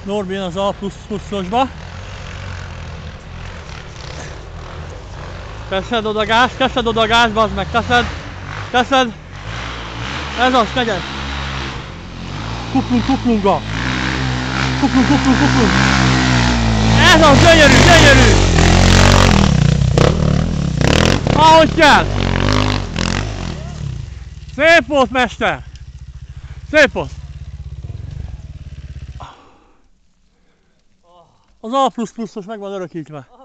Norbi jön az A++-osba. Teszed oda a gáz, bazd meg, teszed. Ez az, kegyed. Kuplung. Ez az, gyönyörű. Ahogy kell. Szép volt, mester. Szép volt. Az A++-os meg van örökítve.